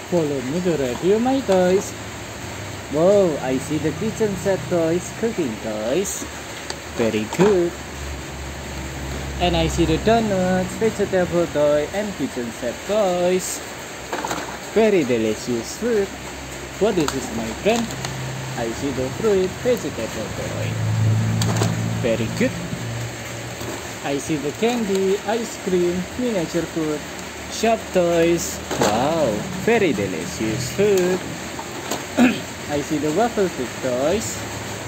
Follow me to review my toys. Whoa, I see the kitchen set toys, cooking toys. Very good. And I see the donuts, vegetable toy, and kitchen set toys. Very delicious food. What is this, my friend? I see the fruit, vegetable toy. Very good. I see the candy, ice cream, miniature food, shop toys. Wow, very delicious food. I see the waffle food toys,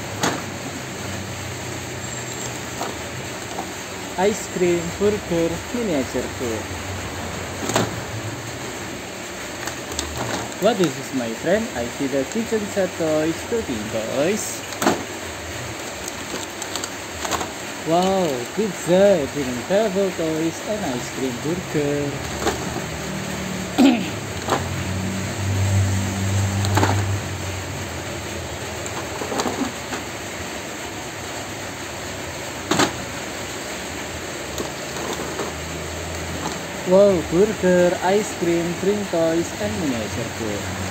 ice cream, burger, miniature food. What is this, my friend? I see the kitchen set toys, cooking toys. Wow, pizza, dining table toys, and ice cream burger. Wow, burger, ice cream, drink toys, and miniature food.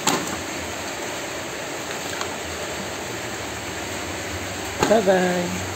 Bye-bye.